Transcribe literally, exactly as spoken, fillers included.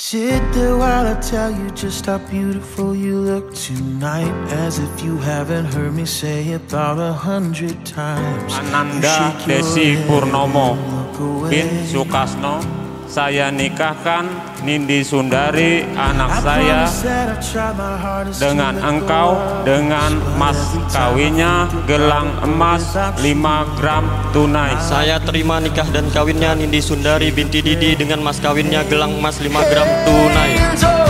Sit there while I tell you just how beautiful you look tonight, as if you haven't heard me say about a hundred times. Ananda Desi Purnomo bin Sukasno, saya nikahkan Nindi Sundari anak saya dengan engkau dengan mas kawinnya gelang emas lima gram tunai. Saya terima nikah dan kawinnya Nindi Sundari binti Didi dengan mas kawinnya gelang emas lima gram tunai.